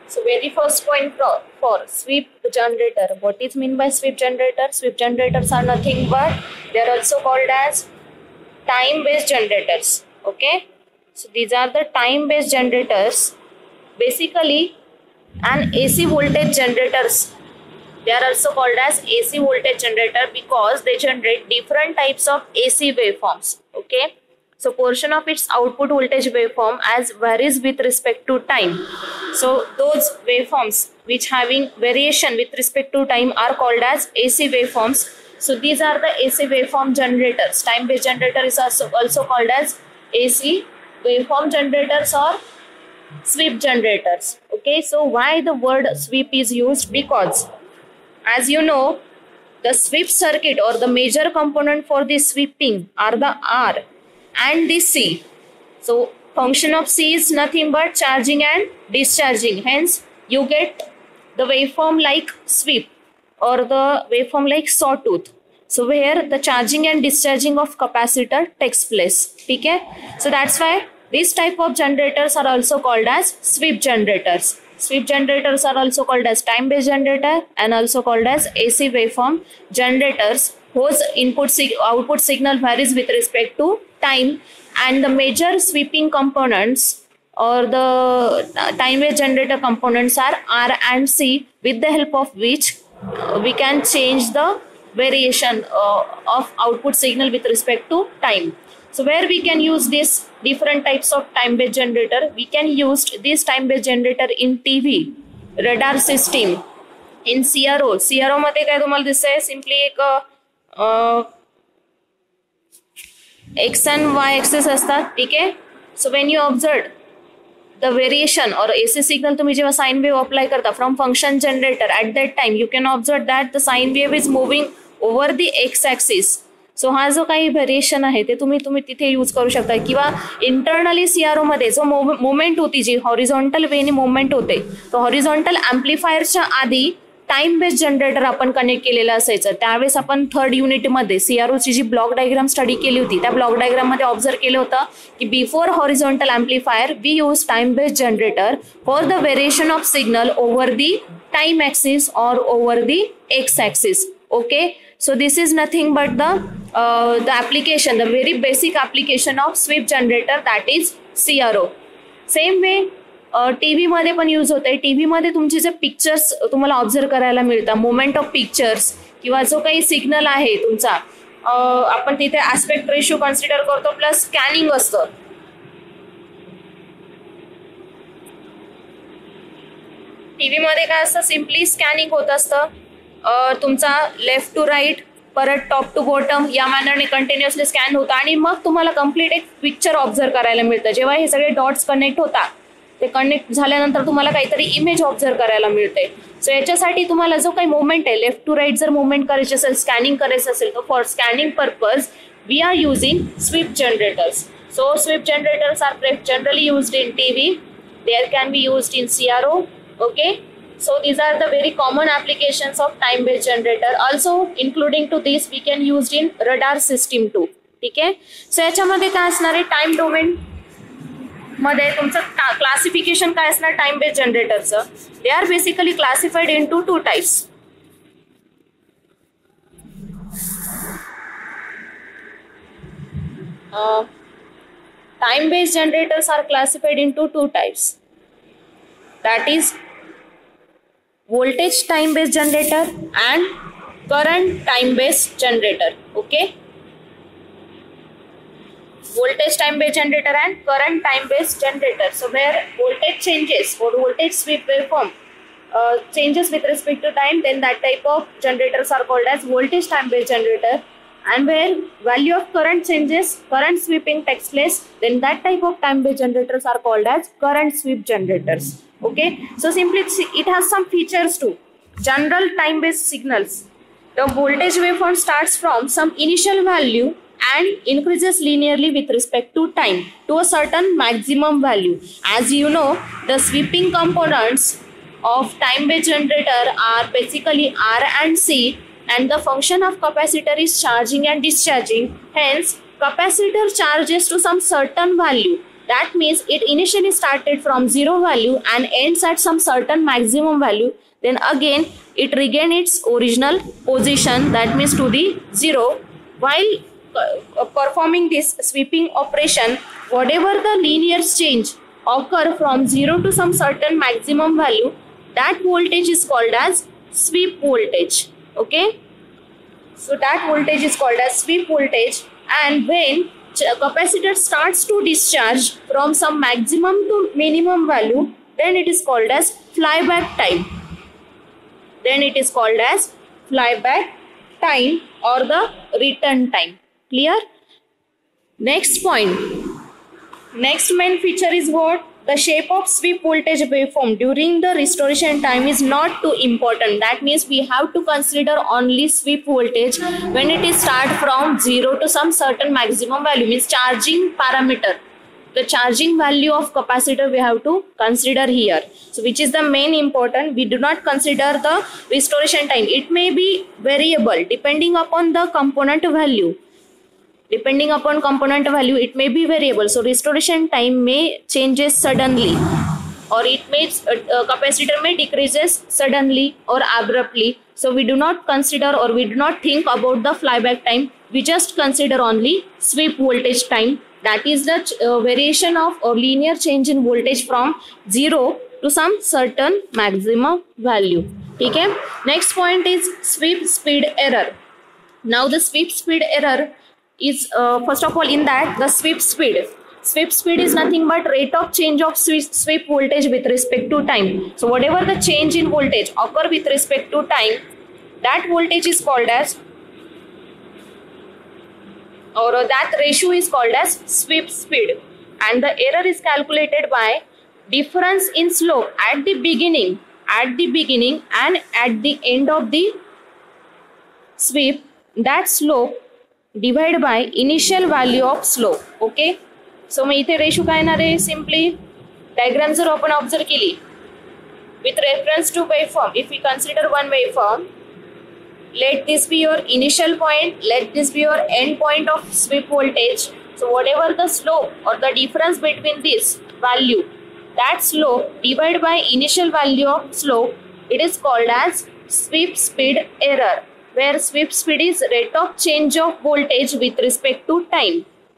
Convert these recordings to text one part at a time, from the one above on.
So very first point for sweep generator. What is mean by sweep generator? Sweep generators are nothing but they are also called as time-based generators. Okay. So these are the time-based generators. Basically, an AC voltage generators. They are also called as AC voltage generator because they generate different types of AC waveforms. Okay. So portion of its output voltage waveform as varies with respect to time. So those waveforms which having variation with respect to time are called as AC waveforms. So these are the AC waveform generators. Time-based generator is also called as AC waveform generators or sweep generators. Okay, so why the word sweep is used? Because as you know, the sweep circuit or the major component for the sweeping are the R and the C. So function of C is nothing but charging and discharging. Hence, you get the waveform like sweep or the waveform like sawtooth. So where the charging and discharging of capacitor takes place. Okay? So that's why this type of generators are also called as sweep generators. Sweep generators are also called as time-based generator and also called as AC waveform generators whose output signal varies with respect to time, and the major sweeping components or the time-based generator components are R and C, with the help of which we can change the variation of output signal with respect to time. So where we can use this different types of time-based generator, we can use this time-based generator in TV, radar system, in CRO. CRO मध्ये काय तुम्हाला दिसतंय simply एक X and Y axis असतात, ठीक आहे. So when you observe the variation or AC signal तुम्ही जेव्हा sine wave apply करता from function generator, at that time you can observe that the sine wave is moving over the X axis. सो हा जो काही variation आहे ते तुम्ही तिथे यूज करू शकता, किंवा इंटरनली सीआरओ मध्ये जो मुवमेंट होती, जी हॉरिझॉन्टल वेने मुवमेंट होते, तो हॉरिझॉन्टल ॲम्प्लिफायरच्या आधी टाइम बेस्ड जनरेटर आपण कनेक्ट केलेलं असायचं. त्यावेळेस आपण थर्ड युनिटमध्ये सीआरओची जी ब्लॉक डायग्राम स्टडी केली होती, त्या ब्लॉक डायग्राम मध्ये ऑब्झर्व केलं होतं की before horizontal amplifier we use time based generator for the variation of signal over the time axis और over the X axis. Okay, so this is nothing but the application, the very basic application of sweep generator, that is CRO. Same way TV मध्ये पण use होते. TV मध्ये तुमचे जे pictures तुम्हाला observe करायला मिळतात, movement of pictures किंवा जो काही सिग्नल आहे तुमचा, आपण तिथे ऍस्पेक्ट रेशो कन्सिडर करतो प्लस स्कॅनिंग असतं. टीव्ही मध्ये काय असतं, सिम्पली स्कॅनिंग होत असतं. तुमचा लेफ्ट टू राईट परत टॉप टू बॉटम या मॅनरने कंटिन्युअसली स्कॅन होतं आणि मग तुम्हाला कम्प्लीट एक पिक्चर ऑब्झर्व करायला मिळतं. जेव्हा हे सगळे डॉट्स कनेक्ट होतात, ते कनेक्ट झाल्यानंतर तुम्हाला काहीतरी इमेज ऑब्झर्व करायला मिळते. सो याच्यासाठी तुम्हाला जो काही मुवमेंट आहे, लेफ्ट टू राईट जर मुवमेंट करायची असेल, स्कॅनिंग करायचं असेल, तर for scanning purpose we are using sweep generators. So sweep generators are generally used in TV, there can be used in CRO. Okay, so these are the very common applications of time based generator. Also including to this we can use in radar system too. ठीक आहे. सो याच्यामध्ये काय असणार आहे, time domain मध्ये तुमचं classification काय असणार टाइम बेस्ड जनरेटरचं. They are basically classified into two types. Time based generators are classified into two types, that is voltage time based generator and current time based generator. Okay, voltage time based generator and current time based generator. So where voltage changes or voltage sweep waveform changes with respect to time, then that type of generators are called as voltage time based generator. And where value of current changes, current sweeping takes place, then that type of time based generators are called as current sweep generators. Okay, so simply it has some features too. General time based signals, the voltage waveform starts from some initial value and increases linearly with respect to time to a certain maximum value. As you know, the sweeping components of time based generator are basically R and C, and the function of capacitor is charging and discharging. Hence capacitor charges to some certain value that means it initially started from 0 value and ends at some certain maximum value, then again it regain its original position, that means to the 0. While performing this sweeping operation, whatever the linear change occur from 0 to some certain maximum value, that voltage is called as sweep voltage. Okay, so that voltage is called as sweep voltage. And when capacitor starts to discharge from some maximum to minimum value, then it is called as flyback time. Then it is called as flyback time or the return time. Clear? Next point. Next main feature is what? The shape of sweep voltage waveform during the restoration time is not too important. That means we have to consider only sweep voltage when it is start from 0 to some certain maximum value, means charging parameter. The charging value of capacitor we have to consider here. So which is the main important. We do not consider the restoration time. It may be variable depending upon the component value. Depending upon component value, it may be variable. So restoration time may changes suddenly, or it may capacitor may decreases suddenly or abruptly. So we do not consider, or we do not think about the flyback time. We just consider only sweep voltage time. That is the variation of or linear change in voltage from 0 to some certain maximum value. Okay. Next point is sweep speed error. Now the sweep speed error is first of all, in that the sweep speed is nothing but rate of change of sweep voltage with respect to time. So whatever the change in voltage occur with respect to time, that voltage is called as, or that ratio is called as sweep speed. And the error is calculated by difference in slope at the beginning and at the end of the sweep. That slope divided by initial value of slope. Okay, so मग इथे ratio काय येणार आहे? Simply diagram जर आपण observe केली with reference to waveform, if we consider one waveform, let this be your initial point, let this be your end point of sweep voltage. So whatever the slope or the difference between this value, that slope divided by initial value of slope, it is called as sweep speed error, where sweep speed is rate of change of voltage with respect to time.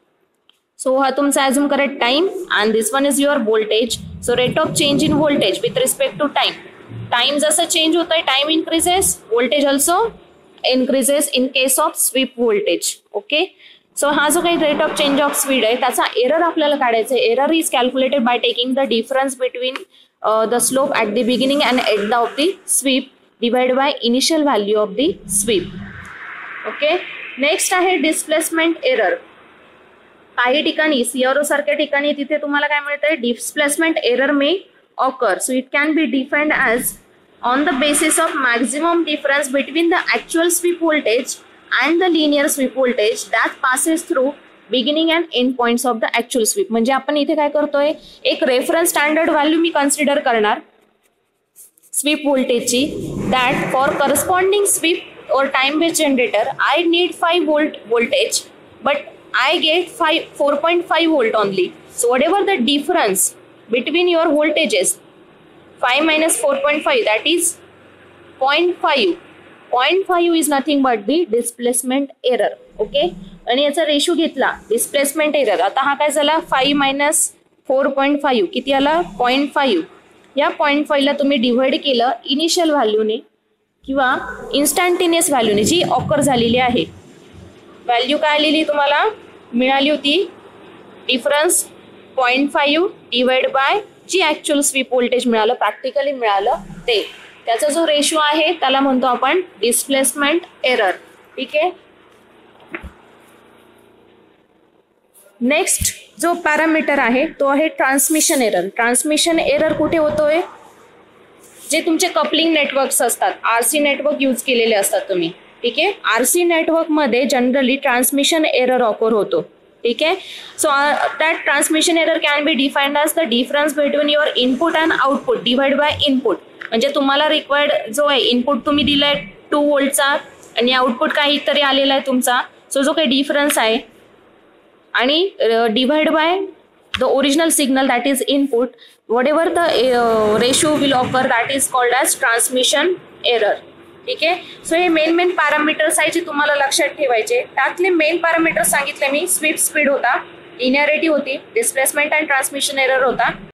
So हा तुमचा assume करा time and this one is your voltage. So rate of change in voltage with respect to time. Time जसा change होता है, time increases, voltage also increases in case of sweep voltage. Okay. So हा जो काही rate of change of speed आहे त्याचा error आपल्याला काढायचा आहे. Error is calculated by taking the difference between the slope at the beginning and end of the sweep divided by initial value of the sweep. Okay. Next आहे displacement error. काही ठिकाणी CRO सारख्या ठिकाणी तिथे तुम्हाला काय मिळतंय? Displacement error may occur. So it can be defined as on the basis of maximum difference between the actual sweep voltage and the linear sweep voltage that passes through beginning and end points of the actual sweep. म्हणजे आपण इथे काय करतोय? एक reference standard value मी consider करणार sweep voltage, that for corresponding sweep or time based generator I need 5 volt voltage, but I get 4.5 volt only. So whatever the difference between your voltages, 5 minus 4.5, that is 0.5. 0.5 is nothing but the displacement error. Okay, आणि याचा ratio घेतला displacement error. आता हा काय झाला? 5 minus 4.5 किती आला? 0.5. या 0.5 ला तुम्ही डिवाइड केलं इनिशियल व्हॅल्यूने किंवा इन्स्टंटेनियस व्हॅल्यूने जी ऑकर झालेली आहे. व्हॅल्यू काय आलेली तुम्हाला मिळाली होती? डिफरन्स 0.5 डिवाइड बाय जी ऍक्च्युअल स्वीप व्होल्टेज मिळालं, प्रॅक्टिकली मिळालं ते. त्याचा जो रेशो आहे त्याला म्हणतो आपण डिस्प्लेसमेंट एरर. ठीक आहे. नेक्स्ट जो पॅरामीटर आहे तो आहे ट्रान्समिशन एरर. ट्रान्समिशन एरर कुठे होतोय? जे तुमचे कपलिंग नेटवर्क्स असतात, आरसी नेटवर्क यूज केलेले असतात तुम्ही. ठीक आहे. आरसी नेटवर्क मध्ये जनरली ट्रान्समिशन एरर ऑकर होतो. ठीक आहे. So that transmission error can be defined as the difference between your input and output divide by input. म्हणजे तुम्हाला रिक्वायर्ड जो आहे इनपुट तुम्ही दिलाय 2 व्होल्टचा आणि आउटपुट काहीतरी आलेला आहे तुमचा. सो जो काही डिफरन्स आहे आणि divide by the original signal that is input, whatever the ratio will occur, that is called as transmission error. ठीक आहे. सो हे मेन पॅरामीटर्स आहे जे तुम्हाला लक्षात ठेवायचे. त्यातले मेन पॅरामीटर्स सांगितले मी. स्वीप स्पीड होता, लिनिअरिटी होती, डिस्प्लेसमेंट अँड ट्रान्समिशन एरर होता,